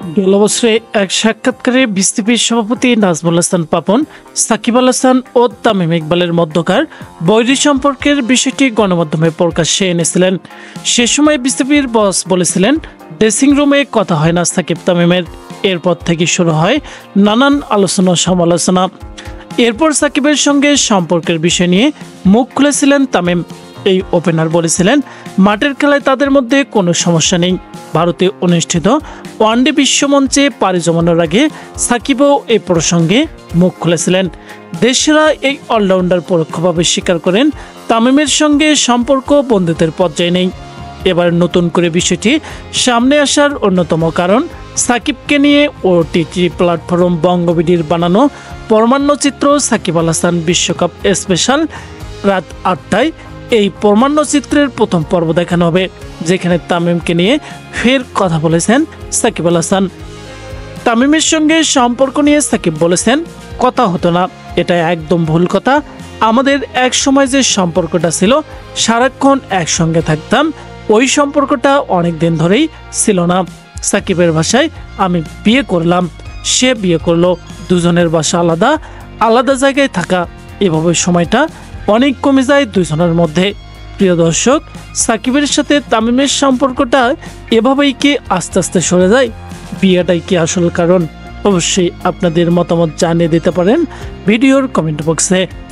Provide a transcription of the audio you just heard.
গেল বছরে এক সাক্ষাৎকারে বিসিবির সভাপতি নাজমুল হাসান পাপন, সাকিব আল হাসান ও তামিম ইকবালের মধ্যকার বৈরী সম্পর্কের বিষয়টি গণমাধ্যমে প্রকাশ্যে এনেছিলেন। সে সময় বিসিবির বস বলেছিলেন, ড্রেসিং রুমে কথা হয় না সাকিব তামিমের। এরপর থেকে শুরু হয় নানান আলোচনা সমালোচনা। এরপর সাকিবের সঙ্গে সম্পর্কের বিষয় নিয়ে মুখ খুলেছিলেন তামিম। এই ওপেনার বলেছিলেন, মাঠের খেলায় তাদের মধ্যে কোনো সমস্যা নেই। ভারতে অনুষ্ঠিত ওয়ানডে বিশ্বমঞ্চে পাড়ি জমানোর আগে সাকিবও এই প্রসঙ্গে মুখ খুলেছিলেন। দেশরা এই অলরাউন্ডার পরোক্ষভাবে স্বীকার করেন, তামিমের সঙ্গে সম্পর্ক বন্ধুত্বের পর্যায়ে নেই। এবার নতুন করে বিষয়টি সামনে আসার অন্যতম কারণ সাকিবকে নিয়ে ওটিটি প্ল্যাটফর্ম বঙ্গবিডির বানানো পরমাণ্যচিত্র সাকিব আল হাসান বিশ্বকাপ স্পেশাল রাত ৮টায়। এই পরমাণ্যচিত্রের প্রথম পর্ব দেখানো হবে, যেখানে তামিমকে নিয়ে ফের কথা বলেছেন সাকিব আল হাসান। তামিমের সঙ্গে সম্পর্ক নিয়ে সাকিব বলেছেন, কথা হতো না, এটা একদম ভুল কথা। আমাদের এক সময় যে সম্পর্কটা ছিল, সারাক্ষণ একসঙ্গে থাকতাম, ওই সম্পর্কটা অনেক দিন ধরেই ছিল না। সাকিবের ভাষায়, আমি বিয়ে করলাম, সে বিয়ে করলো, দুজনের বাসা আলাদা আলাদা জায়গায় থাকা, এভাবে সময়টা অনেক কমে যায় দুজনের মধ্যে। প্রিয় দর্শক, সাকিবের সাথে তামিমের সম্পর্কটা এভাবেই কি আস্তে আস্তে সরে যায়? বিয়েটাই কি আসল কারণ? অবশ্যই আপনাদের মতামত জানিয়ে দিতে পারেন ভিডিওর কমেন্ট বক্সে।